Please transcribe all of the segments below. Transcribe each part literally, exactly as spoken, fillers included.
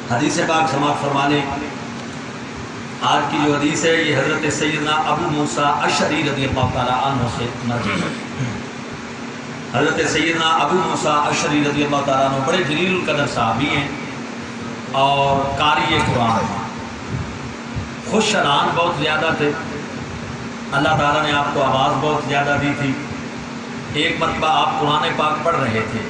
حدیث پاک سماعت فرما لیں۔ آج کی جو حدیث ہے یہ حضرت سیدنا ابو موسیٰ اشعری رضی اللہ تعالیٰ عنہ سے مرفوع ہے۔ حضرت سیدنا ابو موسیٰ اشعری رضی اللہ تعالیٰ عنہ بڑے جلیل القدر صحابی ہیں اور قاری قرآن ہیں، خوش شران بہت زیادہ تھے، اللہ تعالیٰ نے آپ کو آواز بہت زیادہ دی تھی۔ ایک مرتبہ آپ قرآن پاک پڑھ رہے تھے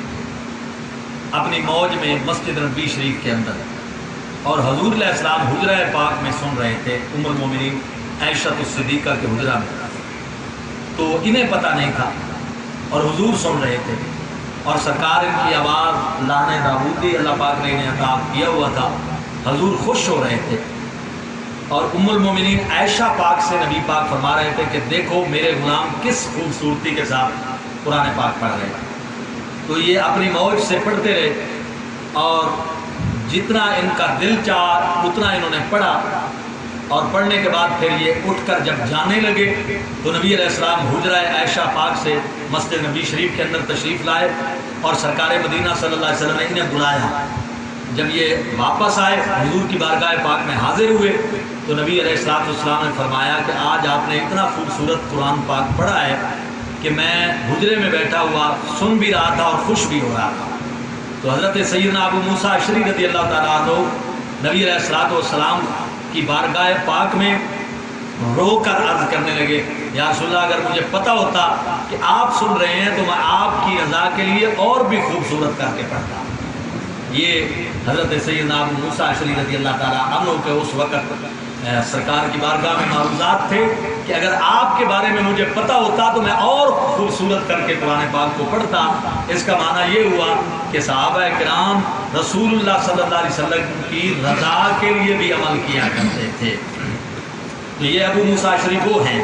اپنی موج میں مسجد نبوی شریف کے اندر، اور حضور علیہ السلام حجرہ پاک میں سن رہے تھے، ام المومنین عائشہ الصدیقہ کے حجرہ میں، تو انہیں پتہ نہیں تھا اور حضور سن رہے تھے، اور سرکار ان کی آواز لان داودی اللہ پاک نے انہیں عطا کیا ہوا تھا، حضور خوش ہو رہے تھے، اور ام المومنین عائشہ پاک سے نبی پاک فرما رہے تھے کہ دیکھو میرے غلام کس خوبصورتی کے ساتھ قرآن پاک پڑھ رہے ہیں۔ تو یہ اپنی موج سے پڑھتے رہے، اور جتنا ان کا دل چاہ اتنا انہوں نے پڑھا، اور پڑھنے کے بعد پھر یہ اٹھ کر جب جانے لگے تو نبی علیہ السلام حجرہ عائشہ پاک سے مسجد نبی شریف کے اندر تشریف لائے، اور سرکار مدینہ صلی اللہ علیہ وسلم نے انہیں بلایا۔ جب یہ واپس آئے حضور کی بارگاہ پاک میں حاضر ہوئے تو نبی علیہ السلام نے فرمایا کہ آج آپ نے اتنا خوبصورت قرآن پاک پڑھا ہے کہ میں حجرے میں بیٹھا ہوا سن بھی رہا تھا اور خوش بھی ہو رہا تھا۔ تو حضرت سیدنا ابو موسیٰ اشعری رضی اللہ تعالیٰ عنہ نبی علیہ السلام کی بارگاہ پاک میں رو کر عرض کرنے لگے، یا رسول اللہ اگر مجھے پتہ ہوتا کہ آپ سن رہے ہیں تو میں آپ کی رضا کے لیے اور بھی خوبصورت کر کے پڑھتا۔ یہ حضرت سیدنا ابو موسیٰ اشعری رضی اللہ تعالیٰ عنہ کے اس وقت سرکار کی بارگاہ میں معروضات تھے کہ اگر آپ کے بارے میں مجھے پتہ ہوتا تو میں اور خوبصورت کر کے قرآن پاک کو پڑھتا۔ اس کا معنی یہ ہوا کہ صحابہ کرام رسول اللہ صلی اللہ علیہ وسلم کی رضا کے لیے بھی عمل کیا کرتے تھے۔ تو یہ ابو موسیٰ اشعری وہ ہیں،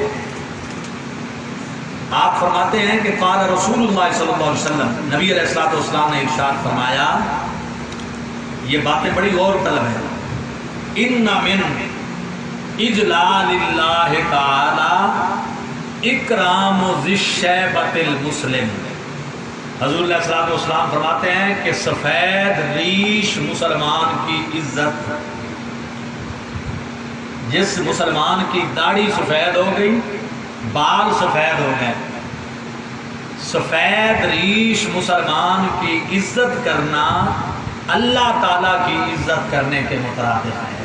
آپ فرماتے ہیں کہ قال رسول اللہ صلی اللہ علیہ وسلم، نبی علیہ الصلوۃ والسلام نے ارشاد فرمایا، یہ باتیں بڑی غور طلب ہے، ان من اجلال اللہ تعالی اکرام ذی الشیبۃ المسلم۔ حضور علیہ الصلوۃ والسلام فرماتے ہیں کہ سفید ریش مسلمان کی عزت، جس مسلمان کی داڑھی سفید ہو گئی، بال سفید ہو گئے، سفید ریش مسلمان کی عزت کرنا اللہ تعالیٰ کی عزت کرنے کے مترادف ہے۔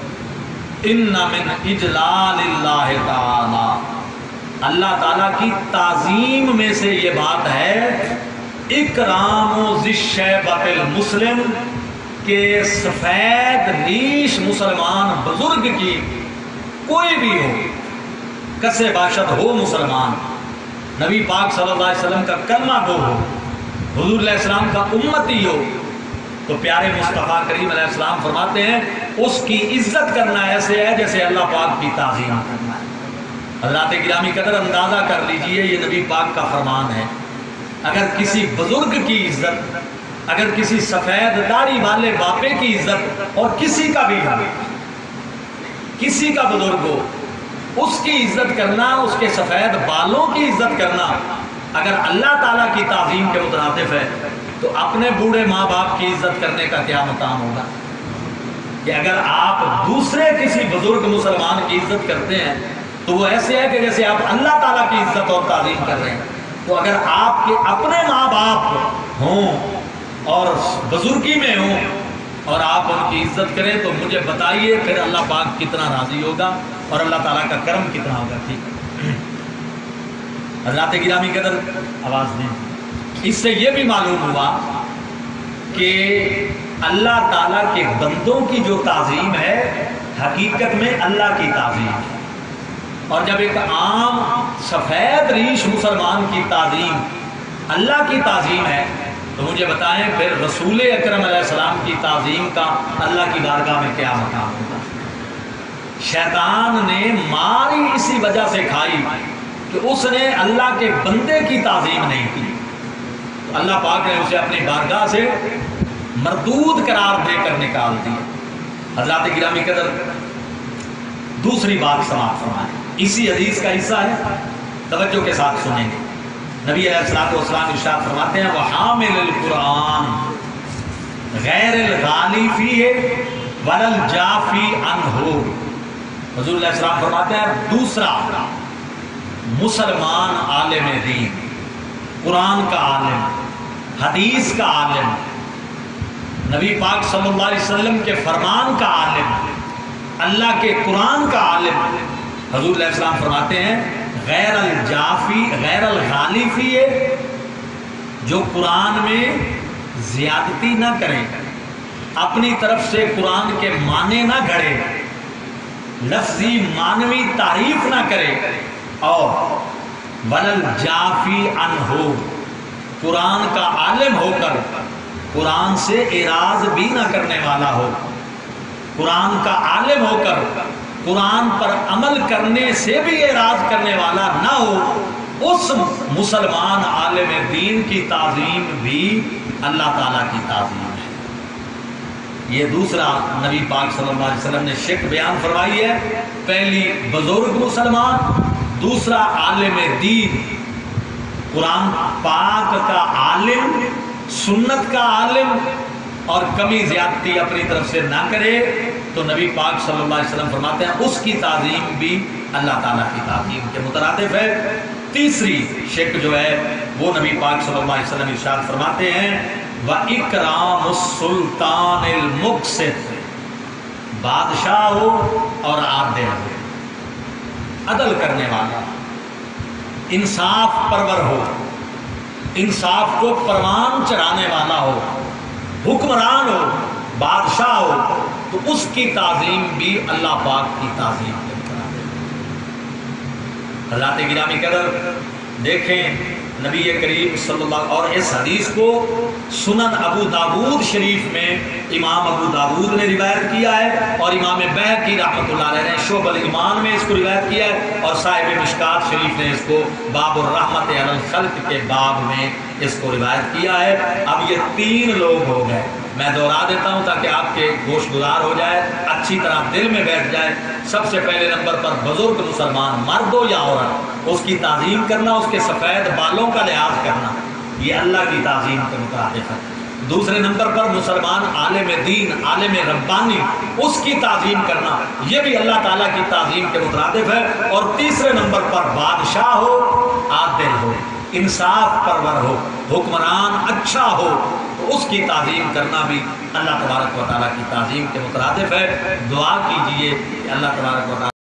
ان من اجلال اللہ تعالی، اللہ تعالیٰ کی تعظیم میں سے یہ بات ہے، اکرام ذی الشیبۃ المسلم، کہ سفید ریش مسلمان بزرگ کی کوئی بھی ہو، کسے باشد ہو مسلمان، نبی پاک صلی اللہ علیہ وسلم کا کلمہ گو ہو، حضور علیہ السلام کا امتی ہو، تو پیارے مصطفیٰ کریم علیہ السلام فرماتے ہیں اس کی عزت کرنا ایسے ہے جیسے اللہ پاک کی تعظیم کرنا ہے۔ حضرات گرامی قدر اندازہ کر لیجئے، یہ نبی پاک کا فرمان ہے، اگر کسی بزرگ کی عزت، اگر کسی سفید داڑھی والے باپے کی عزت، اور کسی کا بھی ہو، کسی کا بزرگ ہو، اس کی عزت کرنا، اس کے سفید بالوں کی عزت کرنا اگر اللہ تعالیٰ کی تعظیم کے مترادف ہے تو اپنے بوڑھے ماں باپ کی عزت کرنے کا کیا مقام ہوگا؟ کہ اگر آپ دوسرے کسی بزرگ مسلمان کی عزت کرتے ہیں تو وہ ایسے ہے کہ جیسے آپ اللہ تعالیٰ کی عزت اور تعظیم کر رہے ہیں۔ تو اگر آپ کے اپنے ماں باپ ہوں اور بزرگی میں ہوں اور آپ ان کی عزت کریں تو مجھے بتائیے پھر اللہ پاک کتنا راضی ہوگا اور اللہ تعالیٰ کا کرم کتنا ہوگا۔ ٹھیک ہے حضرات گرامی قدر، آواز دیں۔ اس سے یہ بھی معلوم ہوا کہ اللہ تعالیٰ کے بندوں کی جو تعظیم ہے حقیقت میں اللہ کی تعظیم ہے، اور جب ایک عام سفید ریش مسلمان کی تعظیم اللہ کی تعظیم ہے تو مجھے بتائیں پھر رسول اکرم علیہ السلام کی تعظیم کا اللہ کی بارگاہ میں کیا مقام ہوگا؟ شیطان نے ماری اسی وجہ سے کھائی کہ اس نے اللہ کے بندے کی تعظیم نہیں کی، تو اللہ پاک نے اسے اپنی بارگاہ سے مردود قرار دے کر نکال دیا۔ حضرات گرامی قدر، دوسری بات سماعت فرمائیں، اسی حدیث کا حصہ ہے، توجہ کے ساتھ سنیں گے۔ نبی علیہ الصلوۃ والسلام ارشاد فرماتے ہیں وحامل القرآن، غیر الغالی فیہ ولا الجافی عنہ۔ حضور علیہ السلام فرماتے ہیں دوسرا مسلمان عالم دین، قرآن کا عالم، حدیث کا عالم، نبی پاک صلی اللہ علیہ وسلم کے فرمان کا عالم، اللہ کے قرآن کا عالم، حضور علیہ السلام فرماتے ہیں غیر الجافی غیر الغالی فیہ، جو قرآن میں زیادتی نہ کرے، اپنی طرف سے قرآن کے معنی نہ گھڑے، لفظی معنوی تعریف نہ کرے، اور ولل جافی عنہ، قرآن کا عالم ہو کر قرآن سے اعراض بھی نہ کرنے والا ہو، قرآن کا عالم ہو کر قرآن پر عمل کرنے سے بھی اعراض کرنے والا نہ ہو، اس مسلمان عالم دین کی تعظیم بھی اللہ تعالیٰ کی تعظیم ہے۔ یہ دوسرا نبی پاک صلی اللہ علیہ وسلم نے شک بیان فرمائی ہے، پہلی بزرگ مسلمان، دوسرا عالم دین، قرآن پاک کا عالم، سنت کا عالم، اور کمی زیادتی اپنی طرف سے نہ کرے تو نبی پاک صلی اللہ علیہ وسلم فرماتے ہیں اس کی تعظیم بھی اللہ تعالیٰ کی تعظیم کے مترادف ہے۔ تیسری شک جو ہے وہ نبی پاک صلی اللہ علیہ وسلم ارشاد فرماتے ہیں وَإِكْرَامُ السُّلْطَانِ الْمُقْسِطِ، بادشاہ ہو اور عادل ہو، عدل کرنے والا، انصاف پرور ہو، انصاف کو پروان چڑھانے والا ہو، حکمران ہو، بادشاہ ہو، تو اس کی تعظیم بھی اللہ پاک کی تعظیم ہے۔ حضرات گرامی قدر، دیکھیں نبی کریم صلی اللہ علیہ، اور اس حدیث کو سنن ابو داود شریف میں امام ابو داود نے روایت کیا ہے، اور امام بہقی رحمۃ اللہ علیہ نے شعب الایمان میں اس کو روایت کیا ہے، اور صاحب مشکات شریف نے اس کو باب الرحمت علی الخلق کے باب میں اس کو روایت کیا ہے۔ اب یہ تین لوگ ہو گئے، میں دوہرا دیتا ہوں تاکہ آپ کے گوش گزار ہو جائے، اچھی طرح دل میں بیٹھ جائے۔ سب سے پہلے نمبر پر بزرگ مسلمان، مرد ہو یا عورت، اس کی تعظیم کرنا، اس کے سفید بالوں کا لحاظ کرنا، یہ اللہ کی تعظیم کے مترادف ہے۔ دوسرے نمبر پر مسلمان عالم دین، عالم ربانی، اس کی تعظیم کرنا، یہ بھی اللہ تعالیٰ کی تعظیم کے مترادف ہے۔ اور تیسرے نمبر پر بادشاہ ہو، عادل ہو، انصاف پرور ہو، حکمران اچھا ہو، تو اس کی تعظیم کرنا بھی اللہ تبارک و تعالیٰ کی تعظیم کے مترادف ہے۔ دعا کیجئے کہ اللہ تبارک و تعالیٰ